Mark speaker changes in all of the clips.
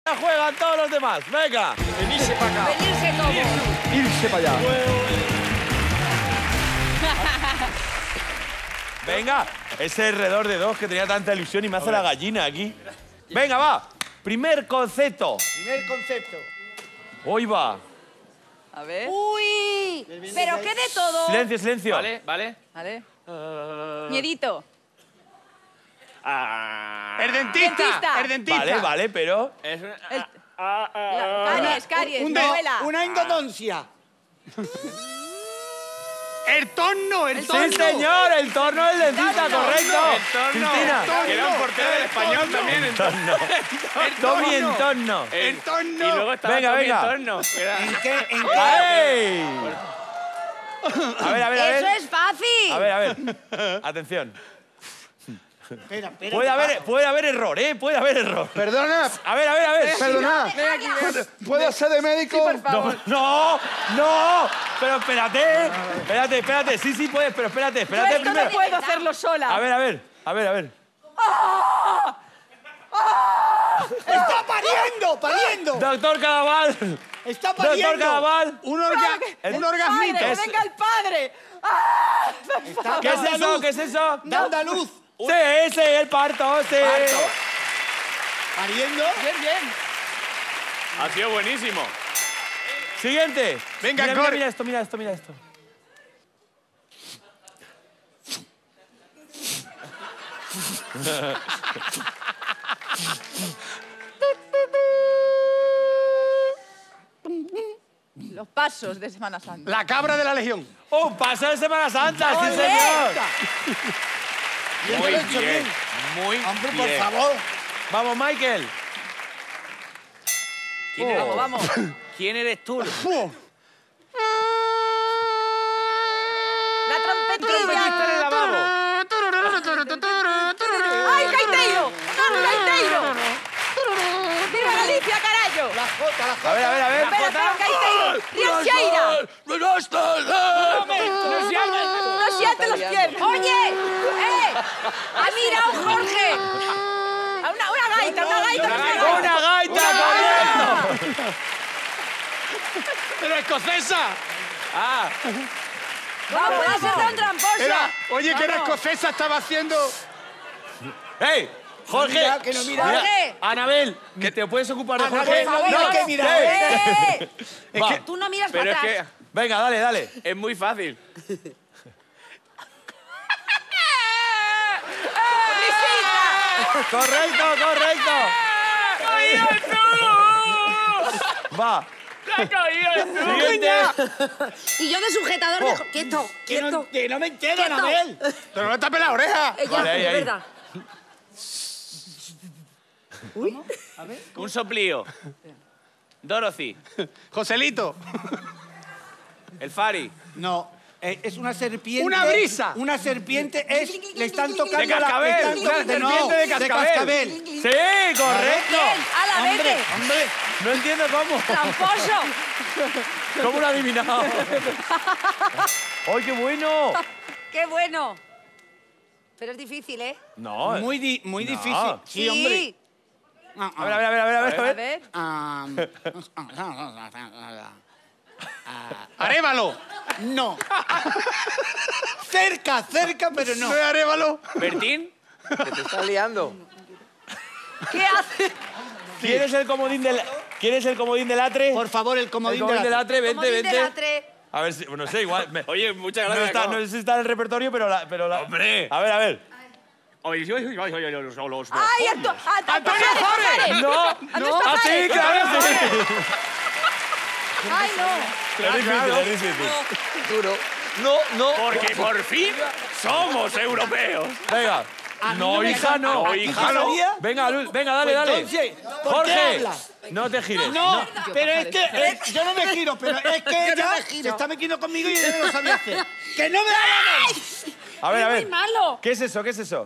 Speaker 1: Ya juegan todos los demás. Venga.
Speaker 2: Venirse para acá.
Speaker 3: Venirse como.
Speaker 1: Irse para allá. Venga. Ese alrededor de dos que tenía tanta ilusión y me hace la gallina aquí. Venga, va. Primer concepto.
Speaker 2: Primer concepto.
Speaker 1: Hoy va.
Speaker 3: A ver.
Speaker 4: ¡Uy! ¿Pero qué de todo?
Speaker 1: Silencio, silencio.
Speaker 5: Vale, vale.
Speaker 3: Vale. Miedito.
Speaker 2: El dentista.
Speaker 3: Dentista.
Speaker 2: El dentista.
Speaker 1: Vale, vale, pero...
Speaker 5: Es una...
Speaker 3: El- Caries, caries,
Speaker 2: Un de-
Speaker 3: novela.
Speaker 2: Una endodoncia. El torno, el torno.
Speaker 1: ¡Sí, señor! El torno del dentista, correcto. Cristina.
Speaker 5: Que era un portero del español también.
Speaker 1: Entorno. Tommy Entorno.
Speaker 2: El torno.
Speaker 5: Y luego estaba
Speaker 1: Venga,
Speaker 5: Tommy
Speaker 1: venga.
Speaker 5: Entorno, que era-
Speaker 2: ¿En qué? ¿En qué?
Speaker 1: ¡Ey! A ver, a ver, a
Speaker 4: ¡Eso
Speaker 1: ver.
Speaker 4: es fácil!
Speaker 1: A ver, a ver. Atención.
Speaker 2: Espera, espera.
Speaker 1: Puede haber error, ¿eh? Puede haber error.
Speaker 6: Perdona,
Speaker 1: A ver, a ver, a ver.
Speaker 6: perdona.
Speaker 3: Ven aquí, ven.
Speaker 6: ¿Puedo ser de médico?
Speaker 3: Por favor.
Speaker 1: No, no. Pero espérate. Espérate, espérate. Sí, sí puedes, pero espérate,
Speaker 3: Yo
Speaker 1: espérate
Speaker 3: esto no
Speaker 1: primero.
Speaker 3: puedo hacerlo sola.
Speaker 1: A ver, a ver. A ver, a ver.
Speaker 2: ¡Está pariendo! ¡Pariendo!
Speaker 1: Doctor Cadaval.
Speaker 2: ¡Está pariendo!
Speaker 1: Doctor Cadaval.
Speaker 2: Un
Speaker 1: El-
Speaker 2: orgasmito.
Speaker 3: ¡Padre, que venga el padre! ¡Ah!
Speaker 2: Está
Speaker 1: ¿Qué es eso? ¿Qué es eso?
Speaker 2: De andaluz.
Speaker 1: Sí, ese, el parto, sí.
Speaker 2: Pariendo.
Speaker 3: Bien, bien.
Speaker 5: Ha sido buenísimo.
Speaker 1: Siguiente.
Speaker 2: Venga,
Speaker 1: mira,
Speaker 2: corre.
Speaker 1: mira esto, mira esto, mira esto.
Speaker 3: Los pasos de Semana Santa.
Speaker 2: La cabra de la legión.
Speaker 1: ¡Un paso de Semana Santa! ¡Sí,
Speaker 3: ¡Ole!
Speaker 1: señor!
Speaker 5: Muy
Speaker 2: lo he hecho
Speaker 5: bien.
Speaker 2: bien.
Speaker 5: Muy
Speaker 2: Hombre,
Speaker 5: bien.
Speaker 2: por favor.
Speaker 1: Vamos, Michael.
Speaker 5: ¿Quién eres?
Speaker 3: Vamos, vamos.
Speaker 5: ¿Quién eres tú?
Speaker 3: La trompetilla.
Speaker 5: Está en el lavabo.
Speaker 3: ¡Ay, Gaiteiro! ¡Vamos, Gaiteiro! ¡Viva Galicia, carallo!
Speaker 2: La jota, la jota.
Speaker 1: A ver, a ver, a ver.
Speaker 3: Espera, espera, Gaiteiro. ¡Rianxeira! ¡No siente los pies!
Speaker 4: ¡Oye! ¡Ha mirado Jorge!
Speaker 3: Una gaita, una gaita.
Speaker 1: ¡Una gaita corriendo!
Speaker 2: ¡Pero escocesa!
Speaker 5: Ah,
Speaker 4: ¡Vamos, puede ser tan tramposo!
Speaker 2: Oye, que era escocesa estaba haciendo...
Speaker 1: ¡Ey! Jorge.
Speaker 2: mira, que no mira.
Speaker 4: Jorge.
Speaker 1: Anabel, que te puedes ocupar de
Speaker 2: Anabel,
Speaker 1: Jorge.
Speaker 2: por favor, hay que mirar.
Speaker 1: ey. Va.
Speaker 4: Tú no miras
Speaker 5: pero
Speaker 4: para
Speaker 5: es
Speaker 4: atrás.
Speaker 5: que
Speaker 1: Venga, dale, dale.
Speaker 5: es muy fácil.
Speaker 1: Correcto, correcto. Va.
Speaker 5: ¡Se ha caído el tubo!
Speaker 1: Siguiente.
Speaker 4: Y yo de sujetador de... ¡Quieto! ¡Quieto!
Speaker 2: Que no me entero,
Speaker 4: Quieto.
Speaker 2: Anabel. Pero no tape la oreja.
Speaker 4: Ya,
Speaker 1: Vale, ahí,
Speaker 4: es
Speaker 1: ahí.
Speaker 4: verdad.
Speaker 5: Un soplío. Dorothy.
Speaker 2: Joselito.
Speaker 5: El Fari.
Speaker 2: No. Es una serpiente.
Speaker 6: Una brisa.
Speaker 2: Una serpiente es... Le están tocando
Speaker 5: De cascabel.
Speaker 2: la... le
Speaker 5: Una
Speaker 2: están-
Speaker 5: serpiente de cascabel.
Speaker 1: Sí, correcto.
Speaker 4: ¡Hala,
Speaker 2: Hombre,
Speaker 4: vete!
Speaker 2: hombre.
Speaker 1: No entiendo cómo.
Speaker 4: ¡Tramposo!
Speaker 1: ¿Cómo lo ha adivinado? ¡Ay, qué bueno!
Speaker 4: ¡Qué bueno! Pero es difícil, ¿eh?
Speaker 1: No.
Speaker 2: Muy difícil. Sí, hombre.
Speaker 1: A ver, a ver, a ver, a ver, a ver.
Speaker 3: A ver.
Speaker 2: Arévalo. No. cerca, pero no.
Speaker 6: ¿No es Arévalo?
Speaker 5: ¿Bertín?
Speaker 6: Te estás liando.
Speaker 3: ¿Qué hace?
Speaker 1: ¿Quieres el comodín del atre?
Speaker 2: Por favor, el
Speaker 1: El
Speaker 2: comodín
Speaker 1: comodín
Speaker 2: de
Speaker 1: del
Speaker 2: la...
Speaker 1: atre, vente,
Speaker 4: Comodín de
Speaker 1: vente.
Speaker 4: latre.
Speaker 1: A ver si, no sé, igual.
Speaker 5: Oye, muchas
Speaker 1: No,
Speaker 5: gracias.
Speaker 1: no sé si está en el repertorio, pero la.
Speaker 5: ¡Hombre!
Speaker 1: A ver, a ver.
Speaker 5: Oye,
Speaker 3: ¡Ay, Antonio
Speaker 5: Jorge!
Speaker 1: No, no. Ah, sí, claro, sí.
Speaker 3: ¡Ay, no!
Speaker 1: Es difícil, es difícil.
Speaker 6: Duro. No, no.
Speaker 5: Porque por fin somos europeos.
Speaker 1: Venga. No, hija, no.
Speaker 5: No, hija, no.
Speaker 1: Venga, Luis, venga, dale, dale.
Speaker 2: Entonces, ¿por qué
Speaker 1: Jorge,
Speaker 2: hablas?
Speaker 1: no te gires.
Speaker 2: No, pero es que yo no me giro, pero es que ella se está metiendo conmigo y ella no lo sabía hacer. ¡Que no me hagas!
Speaker 1: A ver, a ver.
Speaker 4: ¡Muy malo!
Speaker 1: ¿Qué es eso? ¿Qué es eso?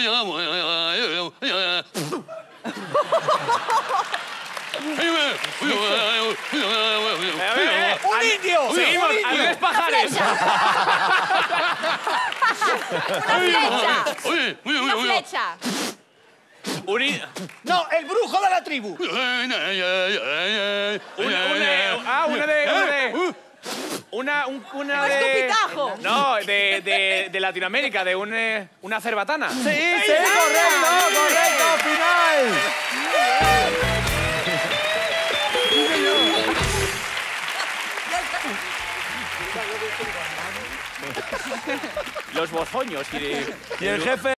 Speaker 2: ¡Un indio!
Speaker 5: Seguimos,
Speaker 2: ¡Un indio!
Speaker 5: Andrés Pajares.
Speaker 3: ¡Una flecha! ¡Una flecha!
Speaker 2: No, el brujo de la tribu.
Speaker 3: Un escupitajo.
Speaker 5: No, de Latinoamérica, de una cerbatana.
Speaker 1: Sí, correcto, final.
Speaker 5: Los bozoños y
Speaker 1: Y el jefe